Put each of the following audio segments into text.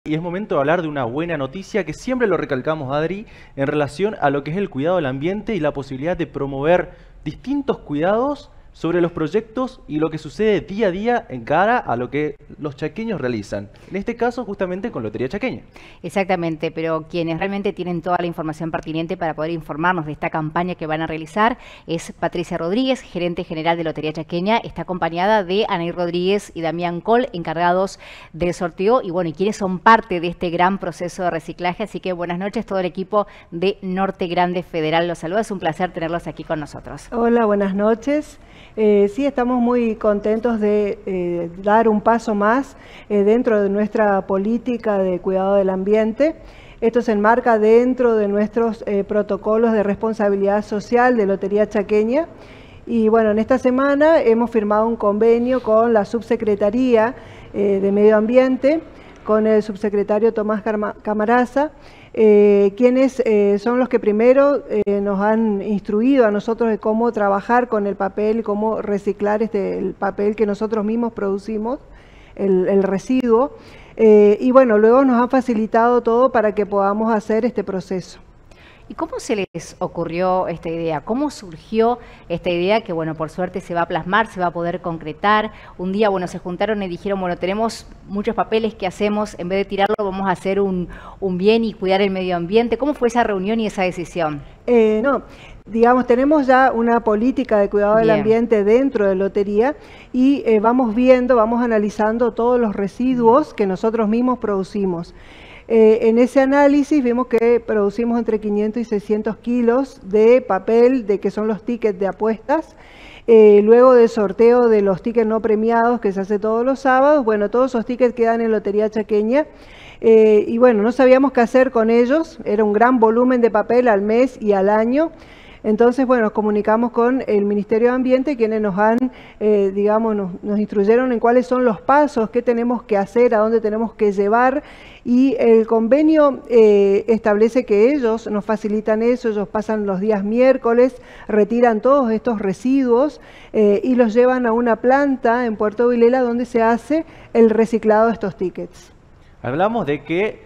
Y es momento de hablar de una buena noticia que siempre lo recalcamos, Adri, en relación a lo que es el cuidado del ambiente y la posibilidad de promover distintos cuidados sobre los proyectos y lo que sucede día a día en cara a lo que los chaqueños realizan. En este caso, justamente con Lotería Chaqueña. Exactamente, pero quienes realmente tienen toda la información pertinente para poder informarnos de esta campaña que van a realizar es Patricia Rodríguez, gerente general de Lotería Chaqueña. Está acompañada de Anaí Rodríguez y Damián Col, encargados del sorteo y bueno, y quienes son parte de este gran proceso de reciclaje. Así que buenas noches, todo el equipo de Norte Grande Federal los saluda. Es un placer tenerlos aquí con nosotros. Hola, buenas noches. Sí, estamos muy contentos de dar un paso más dentro de nuestra política de cuidado del ambiente. Esto se enmarca dentro de nuestros protocolos de responsabilidad social de Lotería Chaqueña. Y bueno, en esta semana hemos firmado un convenio con la Subsecretaría de Medio Ambiente, con el subsecretario Tomás Camaraza, quienes son los que primero nos han instruido a nosotros de cómo trabajar con el papel y cómo reciclar el papel que nosotros mismos producimos, el residuo. Y bueno, luego nos han facilitado todo para que podamos hacer este proceso. ¿Y cómo se les ocurrió esta idea? ¿Cómo surgió esta idea que, bueno, por suerte se va a plasmar, se va a poder concretar? Un día, bueno, se juntaron y dijeron, bueno, tenemos muchos papeles que hacemos, en vez de tirarlo vamos a hacer un bien y cuidar el medio ambiente. ¿Cómo fue esa reunión y esa decisión? No, digamos, tenemos ya una política de cuidado del ambiente dentro de Lotería y vamos viendo, vamos analizando todos los residuos que nosotros mismos producimos. En ese análisis vimos que producimos entre 500 y 600 kilos de papel, de que son los tickets de apuestas. Luego del sorteo de los tickets no premiados que se hace todos los sábados, bueno, todos esos tickets quedan en Lotería Chaqueña. Y bueno, no sabíamos qué hacer con ellos, era un gran volumen de papel al mes y al año. Entonces, bueno, nos comunicamos con el Ministerio de Ambiente, quienes nos han, digamos, nos instruyeron en cuáles son los pasos, qué tenemos que hacer, a dónde tenemos que llevar. Y el convenio establece que ellos nos facilitan eso, ellos pasan los días miércoles, retiran todos estos residuos y los llevan a una planta en Puerto Vilela donde se hace el reciclado de estos tickets. Hablamos de que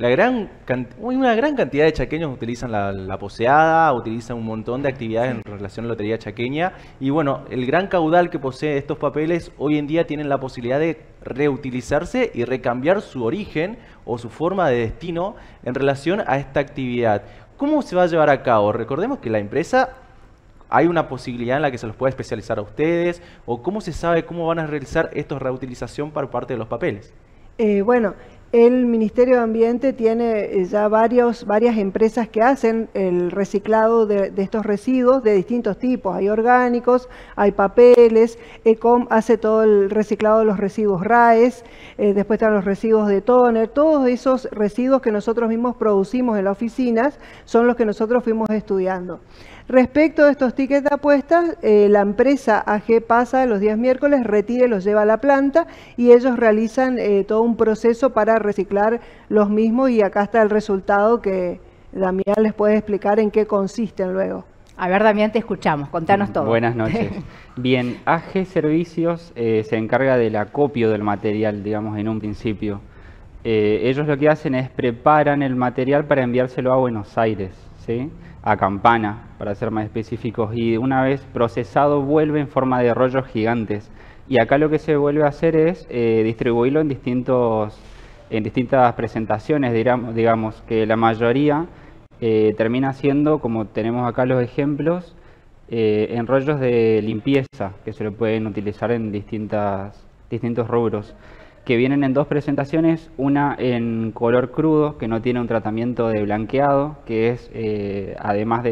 una gran cantidad de chaqueños utilizan la poseada, utilizan un montón de actividades en relación a la Lotería Chaqueña y bueno, el gran caudal que posee estos papeles hoy en día tienen la posibilidad de reutilizarse y recambiar su origen o su forma de destino en relación a esta actividad. ¿Cómo se va a llevar a cabo? Recordemos que la empresa, ¿hay una posibilidad en la que se los pueda especializar a ustedes? ¿O cómo se sabe cómo van a realizar esta reutilización por parte de los papeles? Bueno, el Ministerio de Ambiente tiene ya varias empresas que hacen el reciclado de estos residuos de distintos tipos. Hay orgánicos, hay papeles, ECOM hace todo el reciclado de los residuos RAES, después están los residuos de tóner. Todos esos residuos que nosotros mismos producimos en las oficinas son los que nosotros fuimos estudiando. Respecto a estos tickets de apuestas, la empresa AG pasa los días miércoles, retira y los lleva a la planta y ellos realizan todo un proceso para reciclar los mismos y acá está el resultado que Damián les puede explicar en qué consisten luego. A ver, Damián, te escuchamos, contanos todo. Buenas noches. Bien, AG Servicios se encarga del acopio del material, digamos, en un principio. Ellos lo que hacen es preparan el material para enviárselo a Buenos Aires, ¿sí? A Campana, para ser más específicos, y una vez procesado vuelve en forma de rollos gigantes. Y acá lo que se vuelve a hacer es distribuirlo en distintas presentaciones, digamos que la mayoría termina siendo, como tenemos acá los ejemplos, en rollos de limpieza, que se lo pueden utilizar en distintos rubros, que vienen en dos presentaciones, una en color crudo, que no tiene un tratamiento de blanqueado, que es, además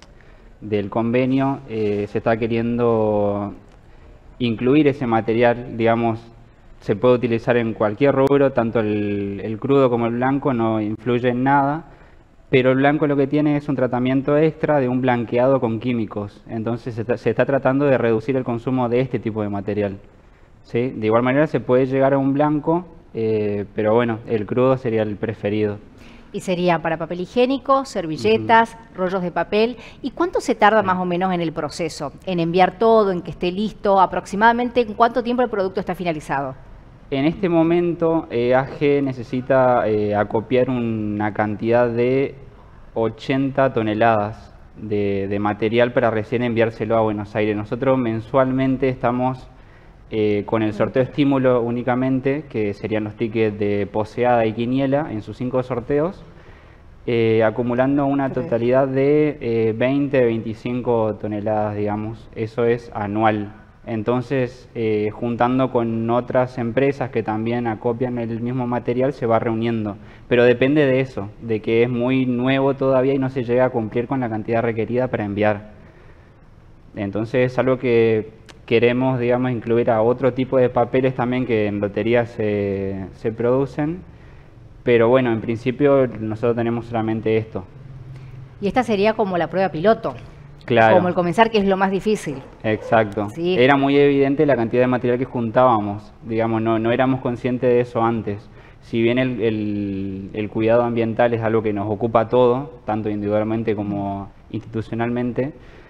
del convenio, se está queriendo incluir ese material, digamos, se puede utilizar en cualquier rubro, tanto el crudo como el blanco no influye en nada, pero el blanco lo que tiene es un tratamiento extra de un blanqueado con químicos, entonces se está tratando de reducir el consumo de este tipo de material. ¿Sí? De igual manera se puede llegar a un blanco, pero bueno, el crudo sería el preferido. Y sería para papel higiénico, servilletas, rollos de papel. ¿Y cuánto se tarda más o menos en el proceso? En enviar todo, en que esté listo, aproximadamente ¿en cuánto tiempo el producto está finalizado? En este momento, AG necesita acopiar una cantidad de 80 toneladas de material para recién enviárselo a Buenos Aires. Nosotros mensualmente estamos con el sorteo estímulo únicamente, que serían los tickets de Poseada y Quiniela en sus 5 sorteos, acumulando una totalidad de 20-25 toneladas, digamos. Eso es anual. Entonces, juntando con otras empresas que también acopian el mismo material, se va reuniendo. Pero depende de eso, de que es muy nuevo todavía y no se llega a cumplir con la cantidad requerida para enviar. Entonces, es algo que queremos, digamos, incluir a otro tipo de papeles también que en lotería se producen. Pero bueno, en principio nosotros tenemos solamente esto. Y esta sería como la prueba piloto. Claro. Como el comenzar, que es lo más difícil. Exacto. Sí. Era muy evidente la cantidad de material que juntábamos. Digamos, no éramos conscientes de eso antes. Si bien el cuidado ambiental es algo que nos ocupa a todos, tanto individualmente como institucionalmente,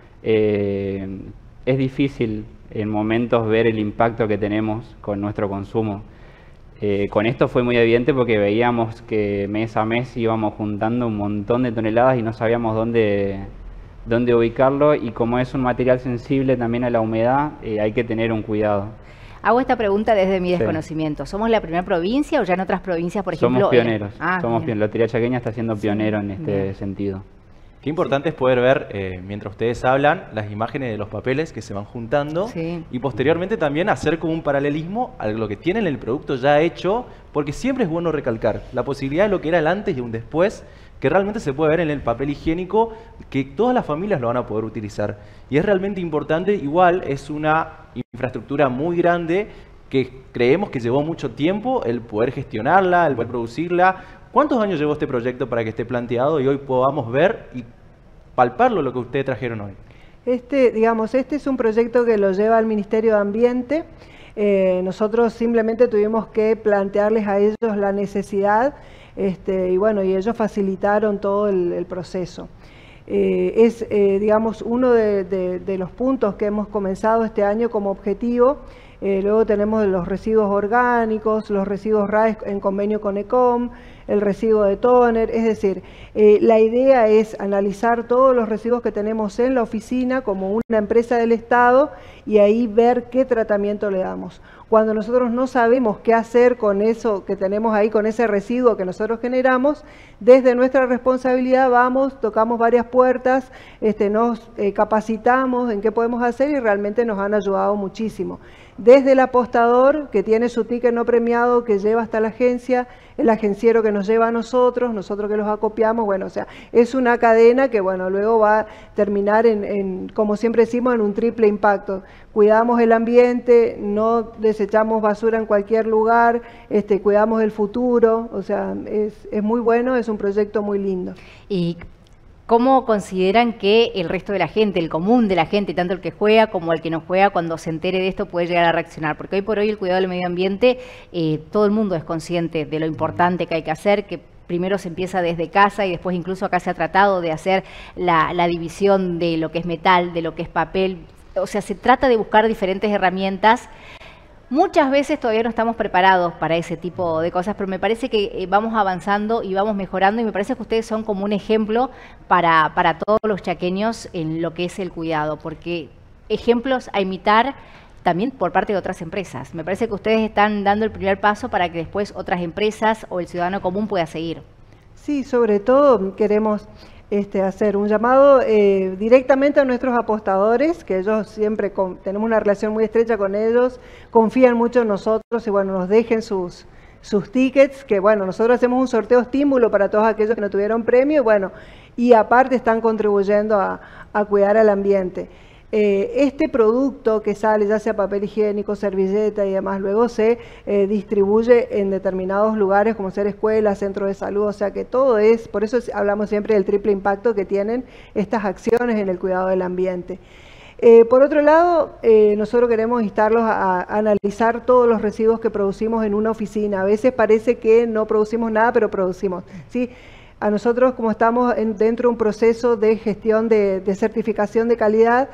es difícil en momentos ver el impacto que tenemos con nuestro consumo. Con esto fue muy evidente porque veíamos que mes a mes íbamos juntando un montón de toneladas y no sabíamos dónde ubicarlo, y como es un material sensible también a la humedad, hay que tener un cuidado. Hago esta pregunta desde mi desconocimiento. ¿Somos la primera provincia o ya en otras provincias, por ejemplo? Somos pioneros. Somos Lotería Chaqueña está siendo pionero en este sentido. Qué importante es poder ver, mientras ustedes hablan, las imágenes de los papeles que se van juntando y posteriormente también hacer como un paralelismo a lo que tienen el producto ya hecho, porque siempre es bueno recalcar la posibilidad de lo que era el antes y un después, que realmente se puede ver en el papel higiénico, que todas las familias lo van a poder utilizar. Y es realmente importante, igual es una infraestructura muy grande que creemos que llevó mucho tiempo el poder gestionarla, el poder producirla. ¿Cuántos años llevó este proyecto para que esté planteado y hoy podamos ver y palparlo lo que ustedes trajeron hoy? Este es un proyecto que lo lleva el Ministerio de Ambiente. Nosotros simplemente tuvimos que plantearles a ellos la necesidad, y bueno, y ellos facilitaron todo el proceso. Digamos, uno de los puntos que hemos comenzado este año como objetivo. Luego tenemos los residuos orgánicos, los residuos RAE en convenio con ECOM, el residuo de tóner. Es decir, la idea es analizar todos los residuos que tenemos en la oficina como una empresa del Estado y ahí ver qué tratamiento le damos. Cuando nosotros no sabemos qué hacer con eso que tenemos ahí, con ese residuo que nosotros generamos, desde nuestra responsabilidad vamos, tocamos varias puertas, nos capacitamos en qué podemos hacer y realmente nos han ayudado muchísimo. Desde el apostador, que tiene su ticket no premiado, que lleva hasta la agencia, el agenciero que nos lleva a nosotros que los acopiamos, bueno, o sea, es una cadena que, bueno, luego va a terminar como siempre decimos, en un triple impacto. Cuidamos el ambiente, no desechamos basura en cualquier lugar, cuidamos el futuro, o sea, es muy bueno, es un proyecto muy lindo. Y ¿cómo consideran que el resto de la gente, el común de la gente, tanto el que juega como el que no juega, cuando se entere de esto puede llegar a reaccionar? Porque hoy por hoy el cuidado del medio ambiente, todo el mundo es consciente de lo importante que hay que hacer, que primero se empieza desde casa y después incluso acá se ha tratado de hacer la división de lo que es metal, de lo que es papel. O sea, se trata de buscar diferentes herramientas. Muchas veces todavía no estamos preparados para ese tipo de cosas, pero me parece que vamos avanzando y vamos mejorando y me parece que ustedes son como un ejemplo para todos los chaqueños en lo que es el cuidado, porque ejemplos a imitar también por parte de otras empresas. Me parece que ustedes están dando el primer paso para que después otras empresas o el ciudadano común pueda seguir. Sí, sobre todo queremos hacer un llamado directamente a nuestros apostadores, que ellos siempre tenemos una relación muy estrecha con ellos, confían mucho en nosotros y bueno, nos dejen sus tickets, que bueno, nosotros hacemos un sorteo estímulo para todos aquellos que no tuvieron premio, bueno, y aparte están contribuyendo a cuidar al ambiente. Este producto que sale, ya sea papel higiénico, servilleta y demás, luego se distribuye en determinados lugares como ser escuelas, centros de salud, o sea que todo es, por eso hablamos siempre del triple impacto que tienen estas acciones en el cuidado del ambiente. Por otro lado, nosotros queremos instarlos a analizar todos los residuos que producimos en una oficina. A veces parece que no producimos nada, pero producimos, ¿sí? A nosotros, como estamos dentro de un proceso de gestión de certificación de calidad,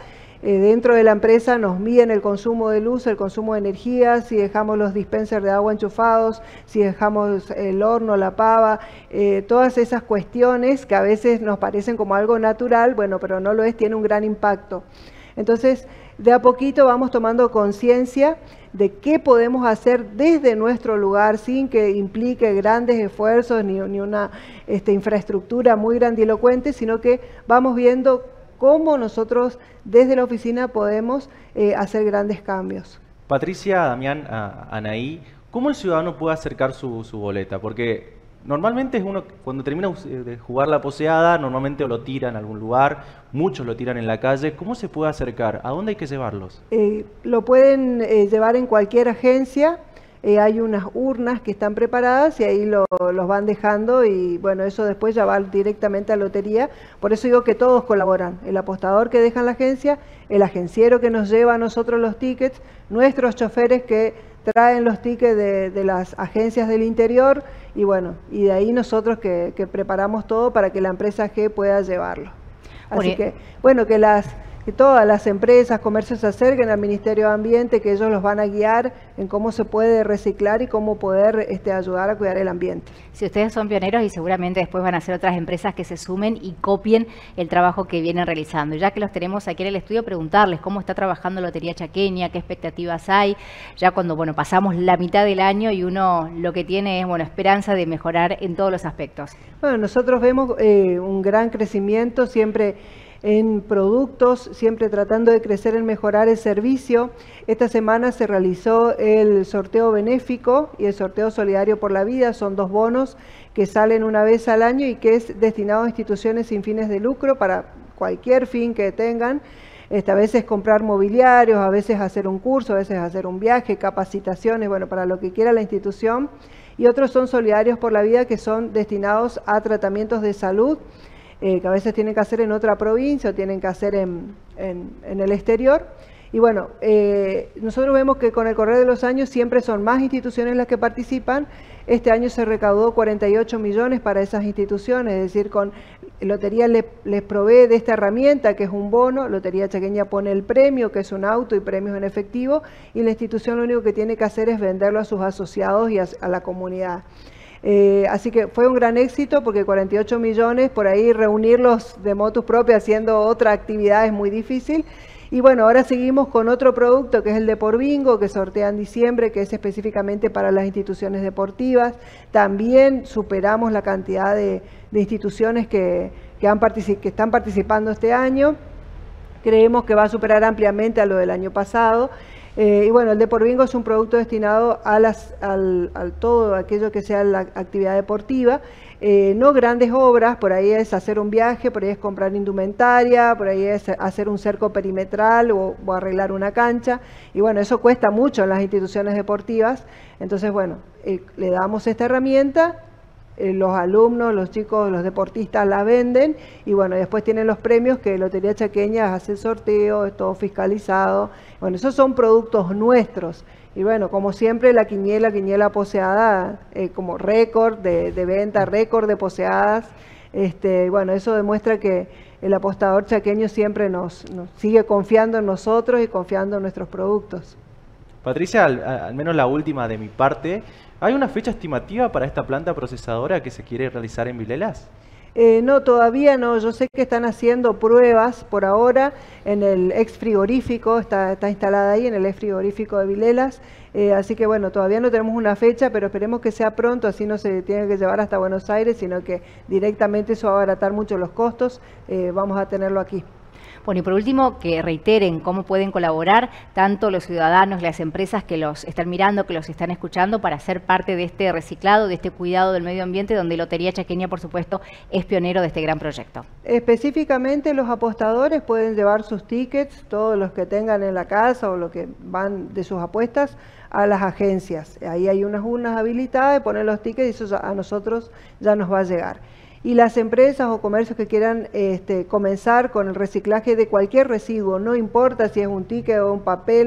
dentro de la empresa nos miden el consumo de luz, el consumo de energía, si dejamos los dispensers de agua enchufados, si dejamos el horno, la pava, todas esas cuestiones que a veces nos parecen como algo natural, bueno, pero no lo es, tiene un gran impacto. Entonces, de a poquito vamos tomando conciencia de qué podemos hacer desde nuestro lugar sin que implique grandes esfuerzos ni una infraestructura muy grandilocuente, sino que vamos viendo cómo nosotros desde la oficina podemos hacer grandes cambios. Patricia, Damián, Anaí, ¿cómo el ciudadano puede acercar su boleta? Porque normalmente es uno, cuando termina de jugar la poseada, normalmente lo tira en algún lugar, muchos lo tiran en la calle. ¿Cómo se puede acercar? ¿A dónde hay que llevarlos? Lo pueden llevar en cualquier agencia. Hay unas urnas que están preparadas y ahí los van dejando y bueno, eso después ya va directamente a lotería. Por eso digo que todos colaboran. El apostador que deja en la agencia, el agenciero que nos lleva a nosotros los tickets, nuestros choferes que traen los tickets de las agencias del interior y bueno, y de ahí nosotros que preparamos todo para que la empresa G pueda llevarlo. Así que, bueno, que todas las empresas, comercios se acerquen al Ministerio de Ambiente, que ellos los van a guiar en cómo se puede reciclar y cómo poder ayudar a cuidar el ambiente. Si ustedes son pioneros y seguramente después van a ser otras empresas que se sumen y copien el trabajo que vienen realizando. Ya que los tenemos aquí en el estudio, preguntarles cómo está trabajando Lotería Chaqueña, qué expectativas hay, ya cuando pasamos la mitad del año y uno lo que tiene es esperanza de mejorar en todos los aspectos. Bueno, nosotros vemos un gran crecimiento siempre en productos, siempre tratando de crecer en mejorar el servicio. Esta semana se realizó el sorteo benéfico y el sorteo solidario por la vida. Son 2 bonos que salen una vez al año y que es destinado a instituciones sin fines de lucro para cualquier fin que tengan. A veces comprar mobiliarios, a veces hacer un curso, a veces hacer un viaje, capacitaciones, bueno, para lo que quiera la institución. Y otros son solidarios por la vida que son destinados a tratamientos de salud, que a veces tienen que hacer en otra provincia o tienen que hacer en el exterior. Y bueno, nosotros vemos que con el correr de los años siempre son más instituciones las que participan. Este año se recaudó 48 millones para esas instituciones, es decir, con Lotería les provee de esta herramienta que es un bono, Lotería Chaqueña pone el premio, que es un auto y premios en efectivo, y la institución lo único que tiene que hacer es venderlo a sus asociados y a la comunidad. Así que fue un gran éxito porque 48 millones, por ahí reunirlos de motus propio haciendo otra actividad es muy difícil. Y bueno, ahora seguimos con otro producto que es el de por bingo, que sortea en diciembre, que es específicamente para las instituciones deportivas. También superamos la cantidad de instituciones que están participando este año. Creemos que va a superar ampliamente a lo del año pasado. Y bueno, el de por bingo es un producto destinado a todo aquello que sea la actividad deportiva, no grandes obras, por ahí es hacer un viaje, por ahí es comprar indumentaria, por ahí es hacer un cerco perimetral o arreglar una cancha, y bueno, eso cuesta mucho en las instituciones deportivas. Entonces bueno, le damos esta herramienta, los alumnos, los chicos, los deportistas la venden y bueno, después tienen los premios que Lotería Chaqueña hace el sorteo, es todo fiscalizado. Bueno, esos son productos nuestros y bueno, como siempre la quiniela poseada como récord de venta, récord de poseadas. Bueno, eso demuestra que el apostador chaqueño siempre nos sigue confiando en nosotros y confiando en nuestros productos. Patricia, al menos la última de mi parte, ¿hay una fecha estimativa para esta planta procesadora que se quiere realizar en Vilelas? No, todavía no. Yo sé que están haciendo pruebas por ahora en el ex frigorífico, está instalada ahí en el ex frigorífico de Vilelas. Así que bueno, todavía no tenemos una fecha, pero esperemos que sea pronto, así no se tiene que llevar hasta Buenos Aires, sino que directamente eso va a abaratar mucho los costos. Vamos a tenerlo aquí. Bueno, y por último, que reiteren cómo pueden colaborar tanto los ciudadanos, las empresas que los están mirando, que los están escuchando, para ser parte de este reciclado, de este cuidado del medio ambiente, donde Lotería Chaqueña, por supuesto, es pionero de este gran proyecto. Específicamente los apostadores pueden llevar sus tickets, todos los que tengan en la casa o los que van de sus apuestas, a las agencias. Ahí hay unas urnas habilitadas, poner los tickets y eso a nosotros ya nos va a llegar. Y las empresas o comercios que quieran comenzar con el reciclaje de cualquier residuo, no importa si es un ticket o un papel,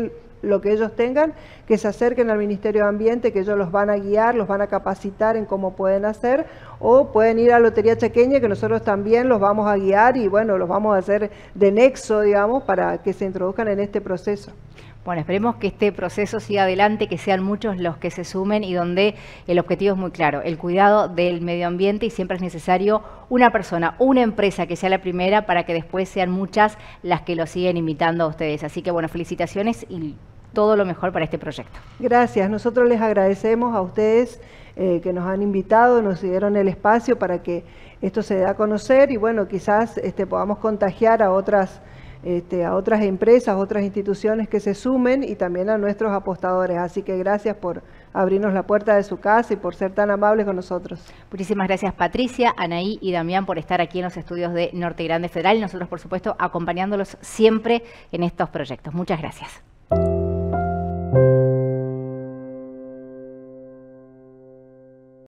lo que ellos tengan, que se acerquen al Ministerio de Ambiente, que ellos los van a guiar, los van a capacitar en cómo pueden hacer, o pueden ir a Lotería Chaqueña, que nosotros también los vamos a guiar y bueno, los vamos a hacer de nexo, digamos, para que se introduzcan en este proceso. Bueno, esperemos que este proceso siga adelante, que sean muchos los que se sumen y donde el objetivo es muy claro, el cuidado del medio ambiente, y siempre es necesario una persona, una empresa que sea la primera para que después sean muchas las que lo siguen imitando a ustedes. Así que bueno, felicitaciones y todo lo mejor para este proyecto. Gracias, nosotros les agradecemos a ustedes que nos han invitado, nos dieron el espacio para que esto se dé a conocer y bueno, quizás podamos contagiar a otras empresas, otras instituciones que se sumen y también a nuestros apostadores. Así que gracias por abrirnos la puerta de su casa y por ser tan amables con nosotros. Muchísimas gracias Patricia, Anaí y Damián por estar aquí en los estudios de Norte Grande Federal y nosotros por supuesto acompañándolos siempre en estos proyectos. Muchas gracias.